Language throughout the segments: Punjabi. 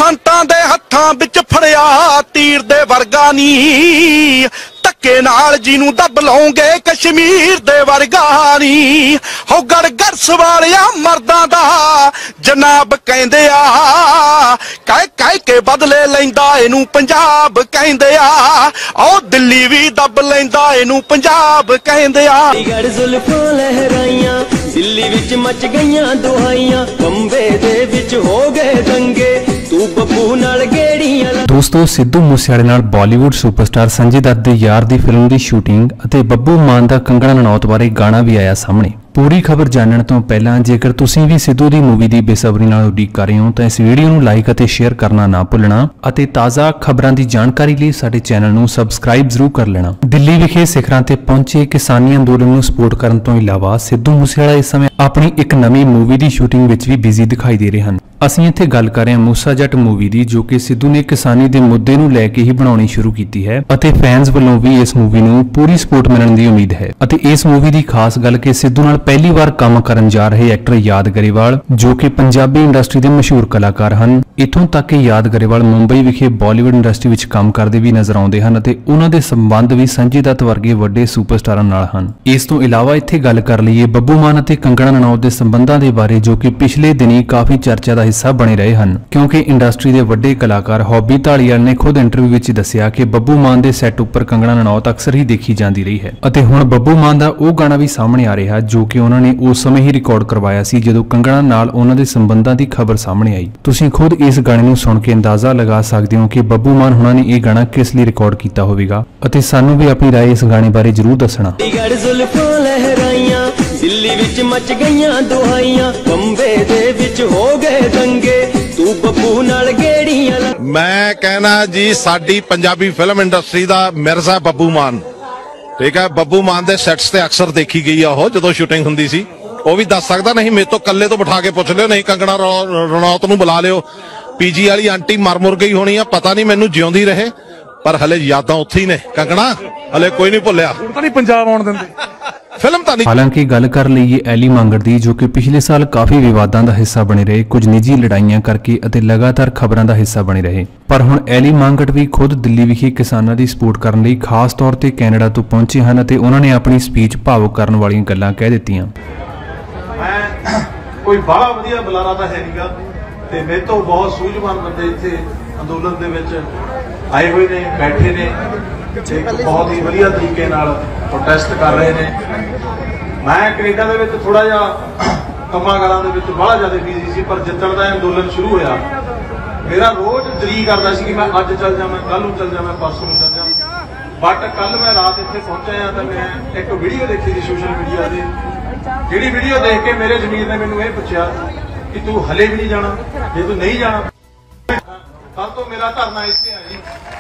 ਬਸੰਤਾਂ ਦੇ ਹੱਥਾਂ ਵਿੱਚ ਫੜਿਆ ਤੀਰ ਦੇ ਵਰਗਾ ਨੀ ਧੱਕੇ ਨਾਲ ਜਿਹਨੂੰ ਦੱਬ ਲਓਗੇ ਕਸ਼ਮੀਰ ਦੇ ਵਰਗਾ ਨੀ ਹੋ ਗੜਗੜ ਵਾਲਿਆ ਮਰਦਾਂ ਦਾ ਜਨਾਬ ਕਹਿੰਦੇ ਆ ਕਹਿ ਕੇ ਬਦਲੇ ਲੈਂਦਾ ਇਹਨੂੰ ਪੰਜਾਬ ਕਹਿੰਦੇ ਆ ਉਹ ਦਿੱਲੀ ਵੀ ਦੱਬ ਲੈਂਦਾ ਇਹਨੂੰ ਪੰਜਾਬ ਕਹਿੰਦੇ ਆ। ਗੜ ਜ਼ੁਲਫਾਂ ਲਹਿਰਾਈਆਂ ਦਿੱਲੀ ਵਿੱਚ ਮਚ ਗਈਆਂ ਦੁਹਾਈਆਂ ਬੰਬੇ ਦੇ ਵਿੱਚ ਹੋ ਗਏ ਦੰਗੇ ਤੂੰ ਬੱਬੂ ਨਾਲ ਗੇੜੀਆਂ। ਦੋਸਤੋ ਸਿੱਧੂ ਮੂਸੇਵਾਲੇ ਨਾਲ ਬਾਲੀਵੁੱਡ ਸੁਪਰਸਟਾਰ ਸੰਜੇ ਦੱਤ ਦੇ ਯਾਰ ਦੀ ਫਿਲਮ ਦੀ ਸ਼ੂਟਿੰਗ ਅਤੇ ਬੱਬੂ ਮਾਨ ਦਾ ਕੰਗਣਾ ਰਣੌਤ ਬਾਰੇ ਗਾਣਾ ਵੀ ਆਇਆ ਸਾਹਮਣੇ। ਪੂਰੀ ਖਬਰ ਜਾਣਨ ਤੋਂ ਪਹਿਲਾਂ ਜੇਕਰ ਤੁਸੀਂ ਵੀ ਸਿੱਧੂ ਦੀ ਮੂਵੀ ਦੀ ਬੇਸਬਰੀ ਨਾਲ ਉਡੀਕ ਕਰ ਰਹੇ ਹੋ ਤਾਂ ਇਸ ਵੀਡੀਓ ਨੂੰ ਲਾਈਕ ਅਤੇ ਸ਼ੇਅਰ ਕਰਨਾ ਨਾ ਭੁੱਲਣਾ ਅਤੇ ਤਾਜ਼ਾ ਖਬਰਾਂ ਦੀ ਜਾਣਕਾਰੀ ਲਈ ਸਾਡੇ ਚੈਨਲ ਨੂੰ ਸਬਸਕ੍ਰਾਈਬ ਜ਼ਰੂਰ ਕਰ ਲੈਣਾ। ਦਿੱਲੀ ਵਿਖੇ ਸਿਖਰਾਂ ਤੇ ਪਹੁੰਚੇ ਕਿਸਾਨੀ ਅੰਦੋਲਨ ਨੂੰ ਸਪੋਰਟ ਕਰਨ ਤੋਂ ਇਲਾਵਾ ਸਿੱਧੂ ਮੂਸੇਵਾਲਾ ਇਸ ਸਮੇਂ ਆਪਣੀ ਇੱਕ ਨਵੀਂ ਮੂਵੀ ਦੀ ਸ਼ੂਟਿੰਗ ਵਿੱਚ ਵੀ ਬਿਜ਼ੀ ਦਿਖਾਈ ਦੇ ਰਹੇ ਹਨ। ਅਸੀਂ ਇੱਥੇ ਗੱਲ ਕਰ ਰਹੇ ਹਾਂ ਮੂਸਾ ਜੱਟ ਮੂਵੀ ਦੀ, ਜੋ ਕਿ ਸਿੱਧੂ ਨੇ ਕਿਸਾਨੀ ਦੇ ਮੁੱਦੇ ਨੂੰ ਲੈ ਕੇ ਹੀ ਬਣਾਉਣੀ ਸ਼ੁਰੂ ਕੀਤੀ ਹੈ ਅਤੇ ਫੈਨਸ ਵੱਲੋਂ ਵੀ ਇਸ ਮੂਵੀ ਨੂੰ ਪੂਰੀ ਸਪੋਰਟ ਮਿਲਣ ਦੀ ਉਮੀਦ ਹੈ। ਅਤੇ ਇਸ ਮੂਵੀ ਦੀ ਖਾਸ ਗੱਲ ਕਿ ਸਿੱਧੂ ਨਾਲ ਪਹਿਲੀ ਵਾਰ ਕੰਮ ਕਰਨ ਜਾ ਰਹੇ ਐਕਟਰ ਯਾਦ ਗਰੇਵਾਲ, ਜੋ ਕਿ ਪੰਜਾਬੀ ਇੰਡਸਟਰੀ ਦੇ ਮਸ਼ਹੂਰ ਕਲਾਕਾਰ ਹਨ। ਇੱਥੋਂ ਤੱਕ ਕਿ ਯਾਦ ਗਰੇਵਾਲ ਮੁੰਬਈ ਵਿਖੇ ਬਾਲੀਵੁੱਡ ਇੰਡਸਟਰੀ ਵਿੱਚ ਕੰਮ ਕਰਦੇ ਵੀ ਨਜ਼ਰ ਆਉਂਦੇ ਹਨ ਅਤੇ ਉਹਨਾਂ ਦੇ ਸੰਬੰਧ ਵੀ ਸੰਜੇ ਦੱਤ ਵਰਗੇ ਵੱਡੇ ਸੁਪਰਸਟਾਰਾਂ ਨਾਲ ਹਨ। ਇਸ ਤੋਂ ਇਲਾਵਾ ਇੱਥੇ ਗੱਲ ਕਰ ਲਈਏ ਬੱਬੂ ਮਾਨ ਅਤੇ ਕੰਗਣਾ ਰਣੌਤ ਦੇ ਸੰਬੰਧਾਂ ਦੇ ਬਾਰੇ, ਜੋ ਕਿ ਪਿਛਲੇ ਦਿਨੀ ਕਾਫੀ ਚਰਚਾ ਦਾ ਹਿੱਸਾ ਬਣੇ ਰਹੇ ਹਨ, ਕਿਉਂਕਿ ਇੰਡਸਟਰੀ ਦੇ ਵੱਡੇ ਕਲਾਕਾਰ ਹੌਬੀ ਧਾਲੀਵਾਲ ਨੇ ਖੁਦ ਇੰਟਰਵਿਊ ਵਿੱਚ ਦੱਸਿਆ ਕਿ ਬੱਬੂ ਮਾਨ ਦੇ ਸੈੱਟ ਉੱਪਰ ਕੰਗਣਾ ਰਣੌਤ ਅਕਸਰ ਹੀ ਦੇਖੀ ਜਾਂਦੀ ਰਹੀ ਹੈ। ਅਤੇ ਹੁਣ ਬੱਬੂ ਮਾਨ ਦਾ ਉਹ ਗਾਣਾ ਵੀ ਸਾਹਮਣੇ ਆ ਰਿਹਾ ਜੋ ਕਿ ਉਹਨਾਂ ਨੇ ਉਸ ਸਮੇਂ ਹੀ ਰਿਕਾਰਡ ਕਰਵਾਇਆ ਸੀ ਜਦੋਂ ਕੰਗਣਾ ਨਾਲ ਉਹਨਾਂ ਦੇ ਸੰਬੰਧਾਂ ਦੀ ਖਬਰ ਸਾਹਮਣੇ ਆਈ। ਤੁਸੀਂ ਖੁਦ ਇਸ ਗਾਣੇ ਨੂੰ ਸੁਣ ਕੇ ਅੰਦਾਜ਼ਾ ਲਗਾ ਸਕਦੇ ਹੋ ਕਿ ਬੱਬੂ ਮਾਨ ਹੁਣਾਂ ਨੇ ਇਹ ਗਾਣਾ ਕਿਸ ਲਈ ਰਿਕਾਰਡ ਕੀਤਾ ਹੋਵੇਗਾ ਅਤੇ ਸਾਨੂੰ ਵੀ ਆਪਣੀ ਰਾਏ ਇਸ ਗਾਣੇ ਬਾਰੇ ਜ਼ਰੂਰ ਦੱਸਣਾ। ਗੜ ਜ਼ੁਲਫਾਂ ਲਹਿਰਾਈਆਂ ਦਿੱਲੀ ਵਿੱਚ ਮਚ ਗਈਆਂ ਦੁਹਾਈਆਂ ਬੰਬੇ ਦੇ ਵਿੱਚ ਹੋ ਗਏ ਦੰਗੇ ਤੂੰ ਬੱਬੂ ਨਾਲ ਗੇੜੀਆਂ। ਮੈਂ ਕਹਿਣਾ ਜੀ ਸਾਡੀ ਪੰਜਾਬੀ ਫਿਲਮ ਇੰਡਸਟਰੀ ਦਾ ਮਿਰਜ਼ਾ ਬੱਬੂ ਮਾਨ, ਠੀਕ ਹੈ। ਬੱਬੂ ਮਾਨ ਦੇ ਸੈਟਸ ਤੇ ਅਕਸਰ ਦੇਖੀ ਗਈ ਆ ਉਹ ਜਦੋਂ ਸ਼ੂਟਿੰਗ ਹੁੰਦੀ ਸੀ। ਉਹ ਵੀ ਦੱਸ ਸਕਦਾ, ਨਹੀਂ ਮੇਰੇ ਤੋਂ ਕੱਲੇ ਤੋਂ ਬਿਠਾ ਕੇ ਪੁੱਛ ਲਿਓ, ਨਹੀਂ ਕੰਗਣਾ ਰਣੌਤ ਨੂੰ ਬੁਲਾ ਲਿਓ। ਪੀਜੀ ਵਾਲੀ ਆਂਟੀ ਮਰ ਮੁਰ ਗਈ ਹੋਣੀ ਆ, ਪਤਾ ਨਹੀਂ ਮੈਨੂੰ ਜਿਉਂਦੀ ਰਹੇ, ਪਰ ਹਲੇ ਯਾਦਾਂ ਉੱਥੇ ਹੀ ਨੇ। ਕੰਗਣਾ ਹਲੇ ਕੋਈ ਨਹੀਂ ਭੁੱਲਿਆ, ਹੁਣ ਤਾਂ ਨਹੀਂ ਪੰਜਾਬ ਆਉਣ ਦਿੰਦੇ ਫਿਲਮ ਤਾਂ ਨਹੀਂ। ਹਾਲਾਂਕਿ ਗੱਲ ਕਰ ਲਈਏ ਐਲੀ ਮੰਗੜ ਦੀ, ਜੋ ਕਿ ਪਿਛਲੇ ਸਾਲ ਕਾਫੀ ਵਿਵਾਦਾਂ ਦਾ ਹਿੱਸਾ ਬਣੇ ਰਹੇ, ਕੁਝ ਨਿੱਜੀ ਲੜਾਈਆਂ ਕਰਕੇ ਅਤੇ ਲਗਾਤਾਰ ਖਬਰਾਂ ਦਾ ਹਿੱਸਾ ਬਣੇ ਰਹੇ। ਪਰ ਹੁਣ ਐਲੀ ਮੰਗੜ ਵੀ ਖੁਦ ਦਿੱਲੀ ਵਿਖੇ ਕਿਸਾਨਾਂ ਦੀ ਸਪੋਰਟ ਕਰਨ ਲਈ ਖਾਸ ਤੌਰ ਤੇ ਕੈਨੇਡਾ ਤੋਂ ਪਹੁੰਚੇ ਹਨ ਅਤੇ ਉਹਨਾਂ ਨੇ ਆਪਣੀ ਸਪੀਚ ਭਾਵੁਕ ਕਰਨ ਵਾਲੀਆਂ ਗੱਲਾਂ ਕਹਿ ਦਿੱਤੀਆਂ। ਮੈਂ ਕੋਈ ਬੜਾ ਵਧੀਆ ਬੁਲਾਰਾ ਤਾਂ ਹੈ ਨਹੀਂਗਾ ਤੇ ਮੇਰੇ ਤੋਂ ਬਹੁਤ ਸੂਝਵਾਨ ਬੰਦੇ ਇੱਥੇ ਅੰਦੋਲਨ ਦੇ ਵਿੱਚ ਆਏ ਹੋਏ ਨੇ, ਬੈਠੇ ਨੇ ਤੇ ਬਹੁਤ ਹੀ ਵਧੀਆ ਤਰੀਕੇ ਨਾਲ ਪ੍ਰੋਟੈਸਟ ਕਰ ਰਹੇ ਨੇ। ਮੈਂ ਕੈਨੇਡਾ ਦੇ ਵਿੱਚ ਥੋੜਾ ਜਿਹਾ ਕੰਮਾਂ ਕਾਰਾਂ ਦੇ ਵਿੱਚ ਬੜਾ ਜ਼ਿਆਦਾ ਬਿਜ਼ੀ ਸੀ, ਪਰ ਜਿੱਦਣ ਦਾ ਅੰਦੋਲਨ ਸ਼ੁਰੂ ਹੋਇਆ ਮੇਰਾ ਰੋਜ਼ ਦਿਲ ਕਰਦਾ ਸੀ ਕਿ ਮੈਂ ਅੱਜ ਚੱਲ ਜਾਵਾਂ, ਕੱਲ ਨੂੰ ਚੱਲ ਜਾਵਾਂ, ਪਰਸੋਂ ਨੂੰ ਚੱਲ ਜਾਵਾਂ। ਬਟ ਕੱਲ ਮੈਂ ਰਾਤ ਇੱਥੇ ਪਹੁੰਚਿਆ ਤਾਂ ਮੈਂ ਇੱਕ ਵੀਡੀਓ ਦੇਖੀ ਸੀ ਸੋਸ਼ਲ ਮੀਡੀਆ ਤੇ, ਜਿਹੜੀ ਵੀਡੀਓ ਦੇਖ ਕੇ ਮੇਰੇ ਜ਼ਮੀਰ ਨੇ ਮੈਨੂੰ ਇਹ ਪੁੱਛਿਆ ਕਿ ਤੂੰ ਹਲੇ ਵੀ ਨਹੀਂ ਜਾਣਾ, ਜੇ ਤੂੰ ਨਹੀਂ ਜਾਣਾ ਕੱਲ ਤੋਂ ਮੇਰਾ ਧਰਨਾ ਇੱਥੇ ਆ ਜੀ।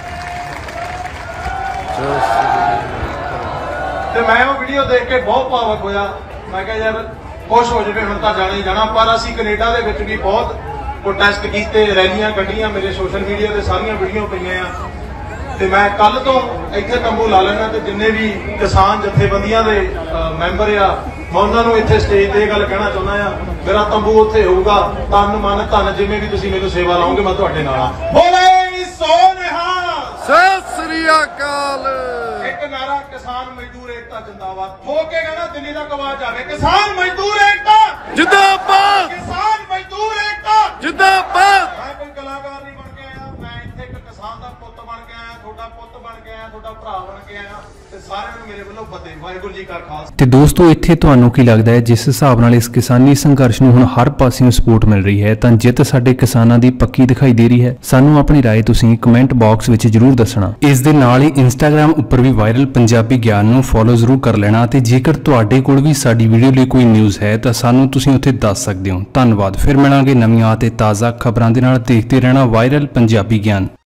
ਤੇ ਮੈਂ ਉਹ ਵੀਡੀਓ ਦੇਖ ਕੇ ਬਹੁਤ ਭਾਵੁਕ ਹੋਇਆ। ਮੈਂ ਕਿਹਾ ਯਾਰ ਖੁਸ਼ ਹੋ ਜਾਵੇ, ਹੁਣ ਤਾਂ ਜਾਣਾ ਹੀ ਜਾਣਾ। ਪਰ ਅਸੀਂ ਕੈਨੇਡਾ ਦੇ ਵਿੱਚ ਵੀ ਬਹੁਤ ਪ੍ਰੋਟੈਸਟ ਕੀਤੇ, ਰੈਲੀਆਂ ਕੱਢੀਆਂ, ਮੇਰੇ ਸੋਸ਼ਲ ਮੀਡੀਆ ਤੇ ਸਾਰੀਆਂ ਵੀਡੀਓ ਪਈਆਂ ਆ। ਤੇ ਮੈਂ ਕੱਲ ਤੋਂ ਇੱਥੇ ਤੰਬੂ ਲਾ ਲੈਣਾ ਤੇ ਜਿੰਨੇ ਵੀ ਕਿਸਾਨ ਜਥੇਬੰਦੀਆਂ ਦੇ ਮੈਂਬਰ ਆ ਮੈਂ ਉਹਨਾਂ ਨੂੰ ਇੱਥੇ ਸਟੇਜ ਤੇ ਇਹ ਗੱਲ ਕਹਿਣਾ ਚਾਹੁੰਦਾ ਆ, ਮੇਰਾ ਤੰਬੂ ਉੱਥੇ ਹੋਊਗਾ, ਤਨ ਮਨ ਧਨ ਜਿਵੇਂ ਵੀ ਤੁਸੀਂ ਮੈਨੂੰ ਸੇਵਾ ਲਾਓਗੇ ਮੈਂ ਤੁਹਾਡੇ ਨਾਲ ਆ। ਬੋਲੇ ਸੋ ਨਿਹਾਲ, ਸਤਿ ਸ੍ਰੀ ਅਕਾਲ। ਇੱਕ ਨਾਰਾ ਕਿਸਾਨ ਮਜ਼ਦੂਰ ਏਕਤਾ ਜਿੰਦਾਬਾਦ ਠੋਕ ਕੇ ਕਹਿਣਾ ਦਿੱਲੀ ਤੱਕ ਆਵਾਜ਼ ਆਵੇ, ਕਿਸਾਨ ਮਜ਼ਦੂਰ ਏਕਤਾ ਜਿੰਦਾਬਾਦ, ਕਿਸਾਨ ਮਜ਼ਦੂਰ ਏਕਤਾ ਜਿੰਦਾਬਾਦ। ਮੈਂ ਕੋਈ ਕਲਾਕਾਰ ਨਹੀਂ ਬਣ ਕੇ ਆਇਆ, ਮੈਂ ਇੱਥੇ ਇੱਕ ਕਿਸਾਨ ਦਾ ਪੁੱਤ ਬਣ ਕੇ ਆਇਆ, ਤੁਹਾਡਾ ਪੁੱਤ ਬਣ ਕੇ ਆਇਆ, ਤੁਹਾਡਾ ਭਰਾ ਬਣ ਕੇ ਆਇਆ ਤੇ ਸਾਰਿਆਂ ਨੂੰ ਮੇਰੇ ਵੱਲੋਂ ਫਤਿਹ। ਵਾਹਿਗੁਰੂ ਜੀ ਕਾ ਖਾਲਸਾ। ਤੇ ਦੋਸਤੋ ਇੱਥੇ ਤੁਹਾਨੂੰ ਕੀ ਲੱਗਦਾ ਹੈ, ਜਿਸ ਹਿਸਾਬ ਨਾਲ ਇਸ ਕਿਸਾਨੀ ਸੰਘਰਸ਼ ਨੂੰ ਹੁਣ ਹਰ ਪਾਸਿਓਂ ਸਪੋਰਟ ਮਿਲ ਰਹੀ ਹੈ ਤਾਂ ਜਿੱਤ ਸਾਡੇ ਕਿਸਾਨਾਂ ਦੀ ਪੱਕੀ ਦਿਖਾਈ ਦੇ ਰਹੀ ਹੈ? ਸਾਨੂੰ ਆਪਣੀ ਰਾਏ ਤੁਸੀਂ ਕਮੈਂਟ ਬਾਕਸ ਵਿੱਚ ਜ਼ਰੂਰ ਦੱਸਣਾ। ਇਸ ਦੇ ਨਾਲ ਹੀ ਇੰਸਟਾਗ੍ਰam ਉੱਪਰ ਵੀ ਵਾਇਰਲ ਪੰਜਾਬੀ ਗਿਆਨ ਨੂੰ ਫੋਲੋ ਜ਼ਰੂਰ ਕਰ ਲੈਣਾ ਤੇ ਜੇਕਰ ਤੁਹਾਡੇ ਕੋਲ ਵੀ ਸਾਡੀ ਵੀਡੀਓ ਲਈ ਕੋਈ ਨਿਊਜ਼ ਹੈ ਤਾਂ ਸਾਨੂੰ ਤੁਸੀਂ ਉੱਥੇ ਦੱਸ ਸਕਦੇ ਹੋ। ਧੰਨਵਾਦ। ਫਿਰ ਮਿਲਾਂਗੇ ਨਵੀਆਂ ਅਤੇ ਤਾਜ਼ਾ ਖਬਰਾਂ ਦੇ ਨਾਲ। ਦੇਖਦੇ ਰਹਿਣਾ ਵਾਇਰਲ ਪੰਜਾਬੀ ਗਿਆਨ।